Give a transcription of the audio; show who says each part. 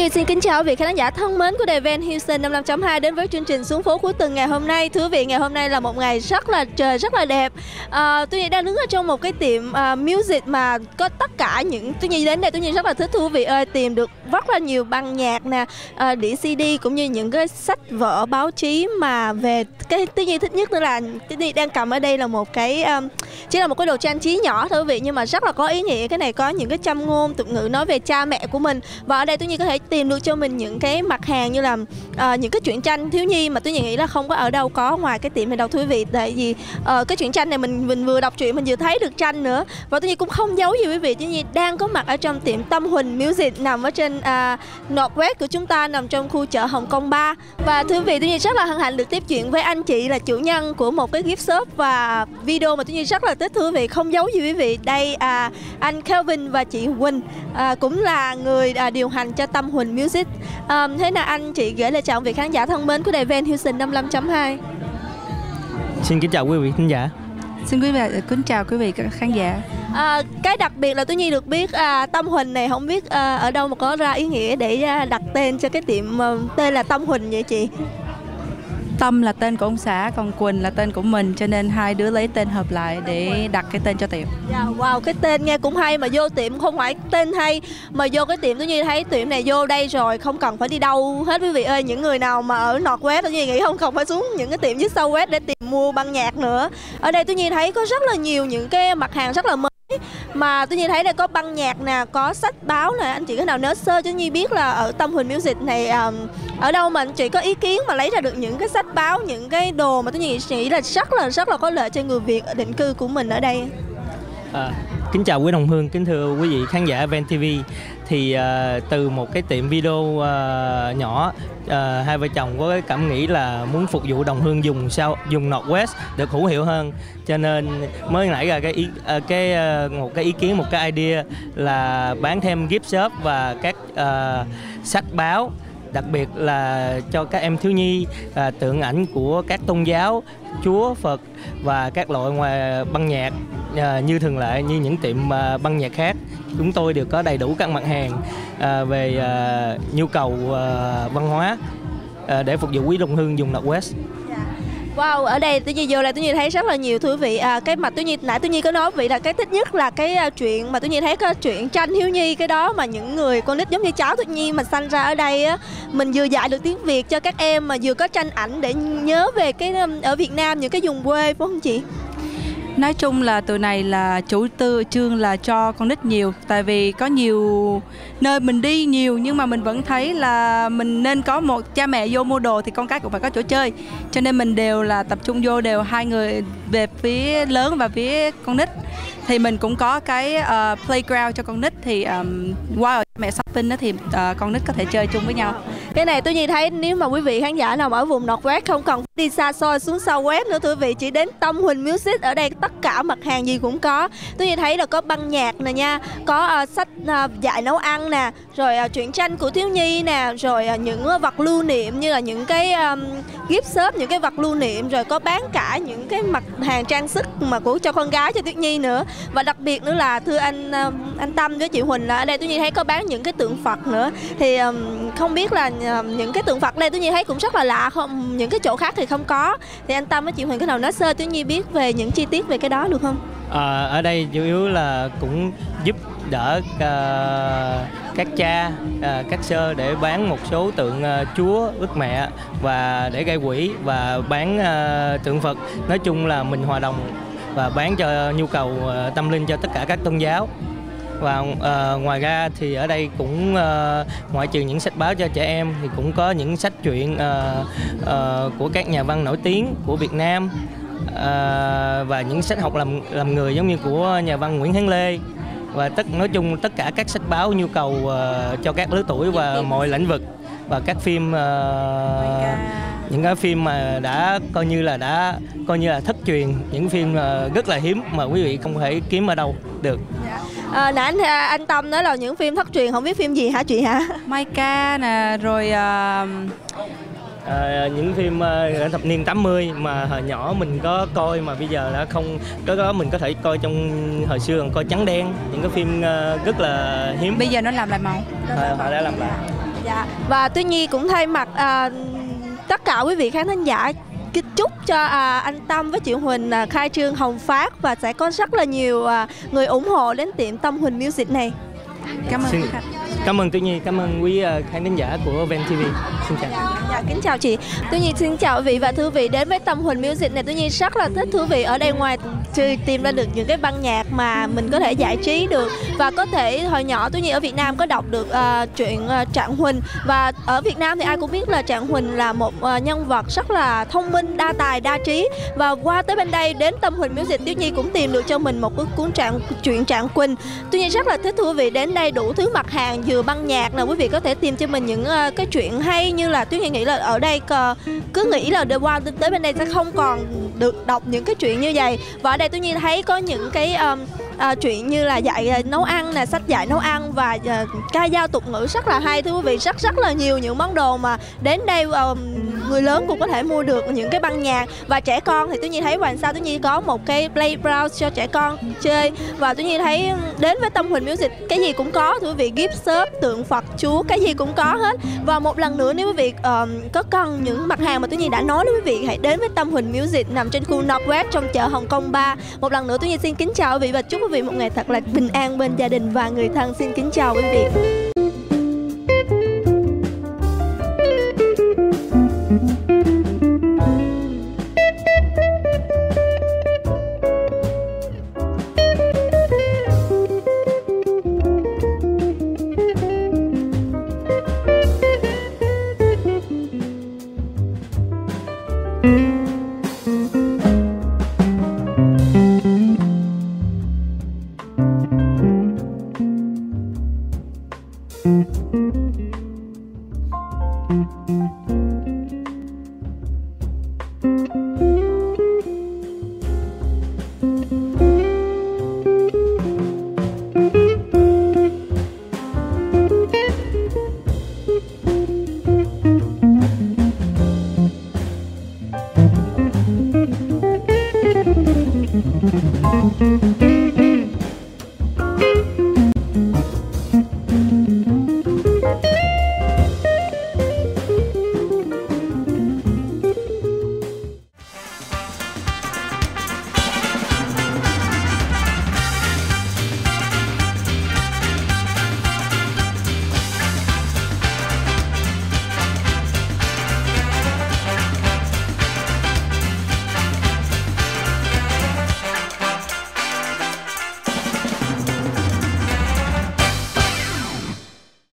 Speaker 1: Duy xin kính chào quý vị khán giả thân mến của đài Van Houston 55.2 đến với chương trình Xuống phố cuối tuần ngày hôm nay. Thưa quý vị, ngày hôm nay là một ngày trời rất là đẹp. Tôi Nhi đang đứng ở trong một cái tiệm music mà có tất cả những tôi Nhi đến đây tôi Nhi rất là thích. Thưa quý vị ơi, tìm được rất là nhiều băng nhạc nè, đĩa CD cũng như những cái sách vở báo chí mà về cái tôi Nhi thích nhất nữa là tôi Nhi đang cầm ở đây là một cái chỉ là một cái đồ trang trí nhỏ thôi quý vị, nhưng mà rất là có ý nghĩa. Cái này có những cái châm ngôn tục ngữ nói về cha mẹ của mình, và ở đây tôi Nhi có thể tìm được cho mình những cái mặt hàng như là những cái truyện tranh thiếu nhi mà tôi nghĩ là không có ở đâu có ngoài cái tiệm này đâu thưa quý vị. Tại vì cái truyện tranh này mình vừa đọc truyện mình vừa thấy được tranh nữa. Và tôi Nhi cũng không giấu gì quý vị, tôi Nhi đang có mặt ở trong tiệm Tâm Huỳnh Music nằm ở trên Northwest của chúng ta, nằm trong khu chợ Hồng Kông 3. Và thưa quý vị, tôi Nhi rất là hân hạnh được tiếp chuyện với anh chị là chủ nhân của một cái gift shop và video mà tôi Nhi rất là thích thưa quý vị. Không giấu gì quý vị, đây anh Kelvin và chị Huỳnh cũng là người điều hành cho Tâm Huỳnh Music. Thế nào anh chị gửi lời chào quý vị khán giả thân mến của đài Van Houston 55.2.
Speaker 2: Xin kính chào quý vị khán giả.
Speaker 3: Xin kính chào quý vị khán giả.
Speaker 1: Cái đặc biệt là tôi Nhi được biết Tâm Huỳnh này không biết ở đâu mà có ra ý nghĩa để đặt tên cho cái tiệm tên là Tâm Huỳnh vậy chị?
Speaker 3: Tâm là tên của ông xã, còn Quỳnh là tên của mình, cho nên hai đứa lấy tên hợp lại để đặt cái tên cho tiệm.
Speaker 1: Wow, cái tên nghe cũng hay, mà vô tiệm không phải tên hay mà vô cái tiệm tôi Nhi thấy tiệm này vô đây rồi không cần phải đi đâu hết quý vị ơi. Những người nào mà ở Northwest tôi Nhi nghĩ không cần phải xuống những cái tiệm dưới Southwest để tìm mua băng nhạc nữa. Ở đây tôi Nhi thấy có rất là nhiều những cái mặt hàng rất là mới, mà tôi Nhi thấy đây có băng nhạc nè, có sách báo nè. Anh chị có nào nói sơ cho Nhi biết là ở Tâm Huỳnh Music này ở đâu mà anh chị có ý kiến mà lấy ra được những cái sách báo, những cái đồ mà tôi nghĩ là rất là có lợi cho người Việt định cư của mình ở đây.
Speaker 2: Kính chào quý đồng hương, kính thưa quý vị khán giả Van TV. Thì từ một cái tiệm video nhỏ, hai vợ chồng có cái cảm nghĩ là muốn phục vụ đồng hương dùng Northwest được hữu hiệu hơn, cho nên mới nảy ra một cái ý kiến, một cái idea là bán thêm gift shop và các sách báo, đặc biệt là cho các em thiếu nhi tượng ảnh của các tôn giáo, Chúa, Phật và các loại ngoài băng nhạc như thường lệ như những tiệm băng nhạc khác. Chúng tôi đều có đầy đủ các mặt hàng về nhu cầu văn hóa để phục vụ quý đồng hương dùng Northwest.
Speaker 1: Wow, ở đây tôi Nhi vô là tôi Nhi thấy rất là nhiều thưa quý vị. Cái mà nãy tôi Nhi có nói vị là cái thích nhất là cái chuyện mà tôi Nhi thấy có chuyện tranh thiếu nhi, cái đó mà những người con nít giống như cháu tôi Nhi mà sanh ra ở đây á, mình vừa dạy được tiếng Việt cho các em mà vừa có tranh ảnh để nhớ về cái ở Việt Nam những cái vùng quê, phải không chị?
Speaker 3: Nói chung là từ này là chủ trương là cho con nít nhiều, tại vì có nhiều nơi mình đi nhiều nhưng mà mình vẫn thấy là mình nên có một cha mẹ vô mua đồ thì con cái cũng phải có chỗ chơi, cho nên mình đều là tập trung vô đều hai người về phía lớn và phía con nít. Thì mình cũng có cái playground cho con nít, thì qua mẹ shopping đó thì con nít có thể chơi chung với nhau.
Speaker 1: Cái này tôi Nhi thấy nếu mà quý vị khán giả nào ở vùng Northwest không cần đi xa xôi xuống Southwest nữa thưa quý vị, chỉ đến Tâm Huỳnh Music, ở đây tất cả mặt hàng gì cũng có. Tôi Nhi thấy là có băng nhạc nè nha, có sách dạy nấu ăn nè, rồi truyện tranh của thiếu nhi nè, rồi những vật lưu niệm như là những cái gift shop, những cái vật lưu niệm, rồi có bán cả những cái mặt hàng trang sức mà của cho con gái, cho Tuyết Nhi nữa. Và đặc biệt nữa là thưa anh Tâm với chị Huỳnh, là ở đây tôi Nhi thấy có bán những cái tượng Phật nữa. Thì không biết là những cái tượng Phật đây tôi Nhi thấy cũng rất là lạ, không những cái chỗ khác thì không có. Thì anh Tâm với chị Huỳnh cái nào nói sơ Tuyết Nhi biết về những chi tiết về cái đó được không?
Speaker 2: Ở đây chủ yếu là cũng giúp đỡ các cha, các sơ để bán một số tượng Chúa, Đức Mẹ và để gây quỹ, và bán tượng Phật. Nói chung là mình hòa đồng và bán cho nhu cầu tâm linh cho tất cả các tôn giáo. Và ngoài ra thì ở đây cũng ngoại trừ những sách báo cho trẻ em thì cũng có những sách truyện của các nhà văn nổi tiếng của Việt Nam, và những sách học làm người giống như của nhà văn Nguyễn Hán Lê, và nói chung tất cả các sách báo nhu cầu cho các lứa tuổi và mọi lĩnh vực, và các phim những cái phim mà đã coi như là thất truyền, những phim rất là hiếm mà quý vị không thể kiếm ở đâu được.
Speaker 1: Nãy anh Tâm nói là những phim thất truyền, không biết phim gì hả chị hả?
Speaker 3: Mai Ca nè, rồi
Speaker 2: những phim thập niên 80 mà hồi nhỏ mình có coi mà bây giờ đã không có, đó mình có thể coi trong hồi xưa còn coi trắng đen, những cái phim rất là hiếm.
Speaker 3: Bây giờ nó làm lại màu.
Speaker 2: Họ đã làm lại.
Speaker 1: Dạ, và Tuy Nhi cũng thay mặt tất cả quý vị khán thính giả chúc cho anh Tâm với chị Huỳnh khai trương hồng phát và sẽ có rất là nhiều người ủng hộ đến tiệm Tâm Huỳnh Music này.
Speaker 3: Cảm ơn.
Speaker 2: Cảm ơn Tuy Nhi, cảm ơn quý khán thính giả của Ven TV. Xin chào.
Speaker 1: Dạ, kính chào chị. Tuy Nhi xin chào quý vị và thưa vị đến với Tâm Huỳnh Music này. Tuy Nhi rất là thích thưa vị ở đây ngoài tìm ra được những cái ban nhạc mà mình có thể giải trí được, và có thể hồi nhỏ Tuy Nhi ở Việt Nam có đọc được chuyện Trạng Huỳnh, và ở Việt Nam thì ai cũng biết là Trạng Huỳnh là một nhân vật rất là thông minh, đa tài, đa trí, và qua tới bên đây đến Tâm Huỳnh Music, Tuy Nhi cũng tìm được cho mình một cái cuốn chuyện Trạng Quỳnh. Tuy Nhi rất là thích thưa quý vị đến đây đủ thứ mặt hàng, vừa băng nhạc là quý vị có thể tìm cho mình những cái chuyện hay, như là Tuy Nhi nghĩ là ở đây cứ nghĩ là qua tới bên đây sẽ không còn được đọc những cái chuyện như vậy, và ở đây Tuy Nhi thấy có những cái chuyện như là dạy nấu ăn nè, sách dạy nấu ăn và ca dao tục ngữ rất là hay thưa quý vị, rất là nhiều những món đồ mà đến đây người lớn cũng có thể mua được những cái băng nhạc, và trẻ con thì Tuy Nhi thấy ngoài sao Tuy Nhi có một cái playground cho trẻ con chơi, và Tuy Nhi thấy đến với Tâm Huỳnh Music cái gì cũng có thưa quý vị, gift shop, tượng Phật Chúa, cái gì cũng có hết. Và một lần nữa nếu quý vị có cần những mặt hàng mà Tuy Nhi đã nói đến quý vị, hãy đến với Tâm Huỳnh Music nằm trên khu Northwest trong chợ Hồng Kông 3. Một lần nữa Tuy Nhi xin kính chào quý vị và chúc quý vị một ngày thật là bình an bên gia đình và người thân. Xin kính chào quý vị.
Speaker 4: Thank you.